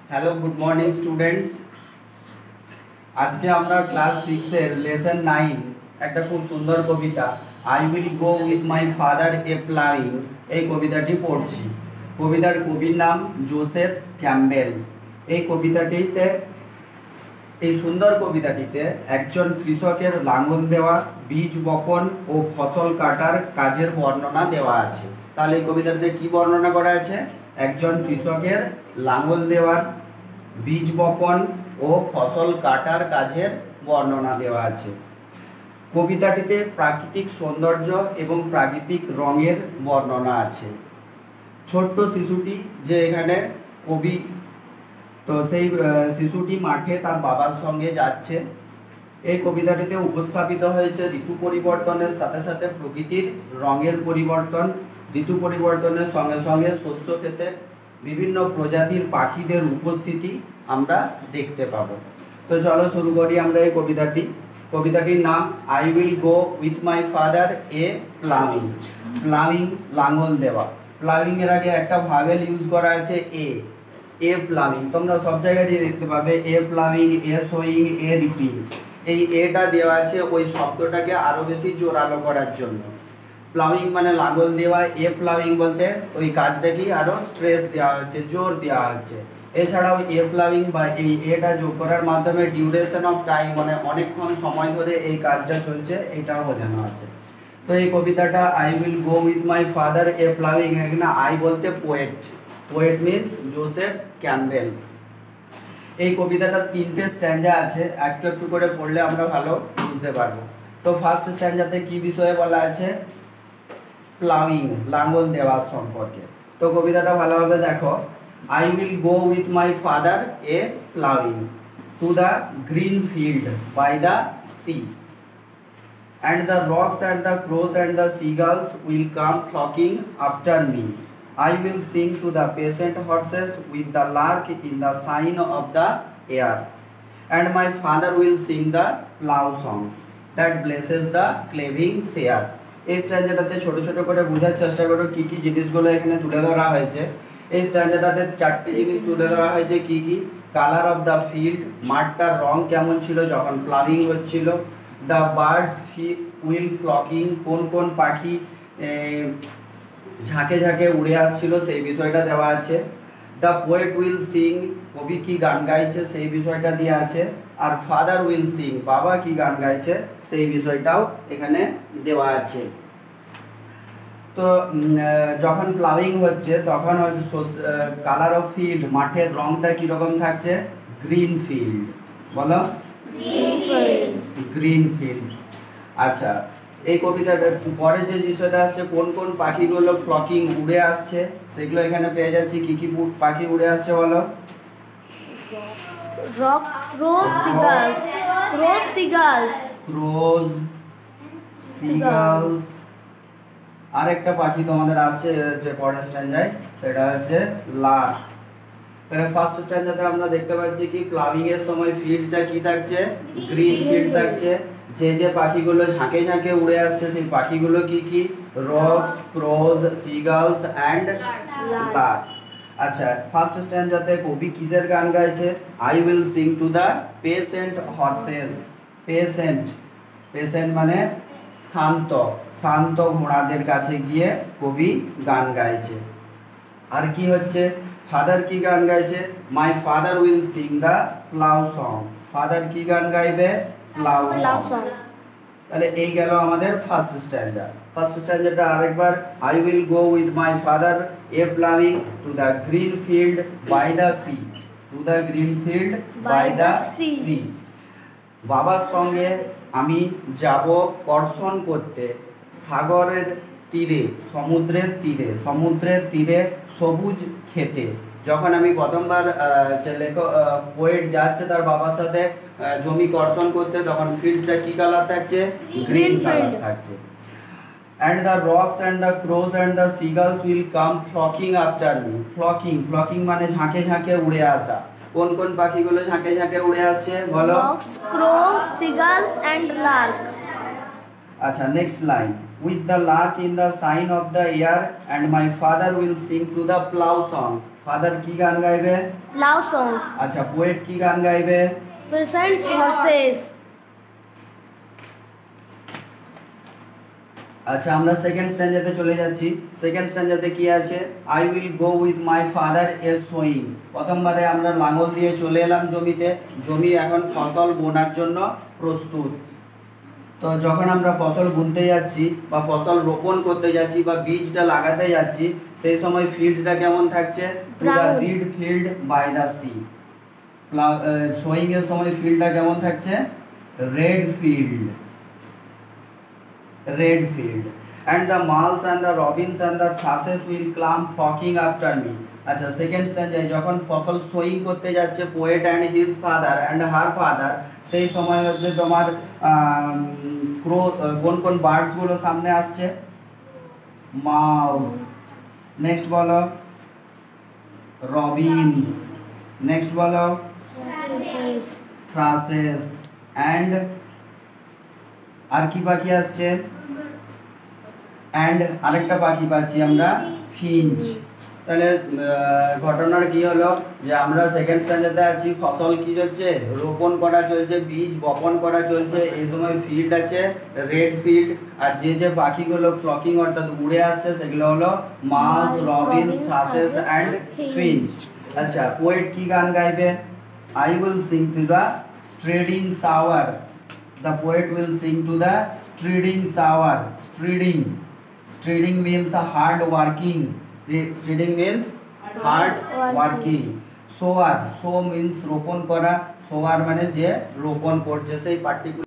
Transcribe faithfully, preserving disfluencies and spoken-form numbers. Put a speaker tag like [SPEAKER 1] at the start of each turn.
[SPEAKER 1] Hello good morning students. আজকে আমরা class six এর লেসন নাইন একটা খুব সুন্দর কবিতা I will go with my father a ploughing এই কবিতাটি পড়ছি। কবিতার কবির নাম জোসেফ ক্যাম্বেল। এই কবিতাটিতে এই সুন্দর কবিতাটিতে একজন কৃষকের লাঙল দেওয়া, বীজ বপন ও ফসল কাটার কাজের বর্ণনা দেওয়া আছে। তাহলে এই কবিতাতে কি বর্ণনা করা আছে? একজন কৃষকের লাঙল দেওয়ার, বীজ বপন ও ফসল কাটার কাজের বর্ণনা দেওয়া আছে। কবিতাটিতে প্রাকৃতিক সৌন্দর্য এবং প্রাকৃতিক রঙের বর্ণনা আছে। ছোট্ট শিশুটি যে এখানে কবি, তো সেই শিশুটি মাঠে তার বাবার সঙ্গে যাচ্ছে। এই কবিতাটিতে উপস্থাপিত হয়েছে ঋতু পরিবর্তনের সাথে সাথে প্রকৃতির রঙের পরিবর্তন। ঋতু পরিবর্তনের সঙ্গে সঙ্গে শস্য ক্ষেতে বিভিন্ন প্রজাতির পাখিদের উপস্থিতি আমরা দেখতে পাবো। তো চলো শুরু করি আমরা এই কবিতাটি। কবিতাটির নাম I will go with my father a ploughing. Ploughing লাঙল দেওয়া। প্লাউইং এর আগে একটা ভাবেল ইউজ করা আছে এ এ প্লাউইং। তোমরা সব জায়গায় দিয়ে দেখতে পাবে a ploughing, a sowing, a reaping. এই এটা দেওয়া আছে ওই শব্দটাকে আরো বেশি জোরালো করার জন্য। প্লাউইং মানে লাঙল দেওয়া, এ প্লাউইং বলতে ওই কাজটাকে আরো স্ট্রেস দেওয়া হচ্ছে, জোর দেওয়া হচ্ছে। এছাড়াও এ প্লাউইং বা এই এটা যোগ করার মাধ্যমে ডিউরেশন অফ টাইম মানে অনেকক্ষণ সময় ধরে এই কাজটা চলছে, এটাও বোঝানো আছে। তো এই কবিতাটা I will go with my father a ploughing, এখানে আই বলতে poet, poet means Joseph Campbell. এই কবিতাটা তিনটে স্ট্যান্জা আছে, একটু একটু করে পড়লে আমরা ভালো বুঝতে পারবো। তো ফার্স্ট স্ট্যান্জাতে কি বিষয়ে বলা আছে? প্লাউইং লাঙল দেওয়া সম্পর্কে। তো কবিতাটা ভালোভাবে দেখো। I will go with my father a plowing to the green field by the sea, and the rocks and the crows and the seagulls will come flocking after me. I will sing to the patient horses with the lark in the sign of the air, and my father will sing the plough song that blesses the claving share. এই স্ট্যান্ডাটাতে ছোট ছোট করে বোঝার চেষ্টা করো কি কি জিনিসগুলো এখানে তুলে ধরা হয়েছে। এই স্ট্যান্ডার্ডটাতে চারটি জিনিস তুলে ধরা হয়েছে। কি কি? কালার অফ দ্য ফিল্ড, মাঠটার রং কেমন ছিল যখন প্লাউইং হচ্ছিল। দ্য বার্ডস উইল ফ্লকিং, কোন কোন পাখি ঝাঁকে ঝাঁকে উড়ে আসছিল সেই বিষয়টা দেওয়া আছে। দ্য পোয়েট উইল সিং, কবি কি গান গাইছে সেই বিষয়টা দেওয়া আছে। আর ফাদার উইল সিং, বাবা কি গান গাইছে সেই বিষয়টাও এখানে দেওয়া আছে। তো যখন প্লাউইং হচ্ছে তখন হচ্ছে কালার অফ ফিল্ড, মাঠের রংটা কিরকম থাকছে? Green field. বলো গ্রিন ফিল্ড। আচ্ছা, এই কবিতার পরে যে বিষয়টা আছে কোন কোন পাখিগুলো ফ্লকিং উড়ে আসছে সেগুলো এখানে পেয়ে যাচ্ছি। কি কি পাখি উড়ে আসছে বলো?
[SPEAKER 2] Crows, seagulls, crows, seagulls,
[SPEAKER 1] crows, seagulls. আরেকটা পাখি তোমাদের আসছে যে পরের স্ট্যান্ডায়, সেটা হচ্ছে লার্ক। তাহলে ফার্স্ট স্ট্যান্ডাতে আমরা দেখতে পাচ্ছি কি প্লাউইং এর সময় ফিল্ডটা কি থাকছে? গ্রিন ফিল্ড থাকছে। যে যে পাখিগুলো ঝাঁকে ঝাঁকে উড়ে আসছে সেই পাখিগুলো কি কি? Rooks, crows, seagulls and larks. আচ্ছা, ফার্স্ট স্ট্যান্ডাতে কবি কিসের গান গাইছে? I will sing to the patient horses. Patient, patient মানে শান্ত, শান্ত ঘোড়াদের কাছে গিয়ে কবি গান গাইছে। আর কি হচ্ছে? ফাদার কি গান গাইছে? My father will sing the plough song. Father কি গান গাইবে? Plough song. তাহলে এই গেল আমাদের ফার্স্ট স্ট্যান্ডা। ফার্স্ট স্ট্যান্ডাটা আরেকবার, I will go with my father a ploughing to the green field by the sea. To the green field by the sea. বাবার সঙ্গে আমি যাব কর্ষণ করতে সাগরের তীরে, সমুদ্রের তীরে, সমুদ্রের তীরে সবুজ খেতে। যখন আমি প্রথমবার লেখক পোয়েট যাচ্ছে তার বাবার সাথে জমি কর্ষণ করতে, তখন ফিল্ডটা কি কালার থাকছে? গ্রিন কালার থাকছে। And the rocks and the crows and the seagulls will come flocking after me. Flocking, flocking মানে ঝাঁকে ঝাঁকে উড়ে আসা। কোন কোন পাখিগুলো ঝাঁকে ঝাঁকে উড়ে আসছে বলো?
[SPEAKER 2] Rooks, crows, seagulls and lark.
[SPEAKER 1] আচ্ছা, next line. With the lark in the sign of the air, and my father will sing to the plough song. Father কি গান গাইবে?
[SPEAKER 2] লাভ সং।
[SPEAKER 1] আচ্ছা, পোয়েট কি গান গাইবে?
[SPEAKER 2] Present verses.
[SPEAKER 1] আচ্ছা, আমরা সেকেন্ড স্ট্যান্জাতে চলে যাচ্ছি। সেকেন্ড স্ট্যান্জাতে কি আছে? I will go with my father a sowing. প্রথমবারে আমরা লাঙল দিয়ে চলে এলাম জমিতে, জমি এখন ফসল বোনার জন্য প্রস্তুত। তো যখন আমরা ফসল বুনতে যাচ্ছি বা ফসল রোপণ করতে যাচ্ছি বা বীজটা লাগাতে যাচ্ছি, সেই সময় ফিল্ডটা কেমন থাকছে? The red field by the sea. Sowing এর সময় ফিল্ডটা কেমন থাকছে? Red field, red field, and the moles and the robins and the thrushes will come flocking after me. আচ্ছা, সেকেন্ড স্ট্যান্জায় যখন ফসল সোয়িং করতে যাচ্ছে poet and his father and her father, সেই সময় হচ্ছে তোমার ক্রো কোন কোন বার্ডস গুলো সামনে আসছে? মাউস, নেক্সট বলো রবিনস, নেক্সট বলো থ্রাসেস, অ্যান্ড আর কি পাখি আসছে? অ্যান্ড আরেকটা পাখি পাচ্ছি আমরা ফিঞ্চ। তাহলে ঘটনার কি হলো যে আমরা সেকেন্ড স্ট্যান্ডার্ডে আছি, ফসল কি হচ্ছে? রোপণ করা চলছে, বীজ বপন করা চলছে। এই সময় ফিল্ড আছে রেড ফিল্ড, আর যে যে পাখিগুলো ফ্লকিং অর্থাৎ উড়ে আসছে সেগুলো হলো mouse, robins, thrushes and finch. আচ্ছা, পোয়েট কি গান গাইবে? I will sing to the striding sowers. The poet will sing to the striding shower. Striding, striding means a hard working. Striding means hard working. Sower, sow means রোপণ করা, sower মানে যে রোপণ করছে সেই পার্টিকুলার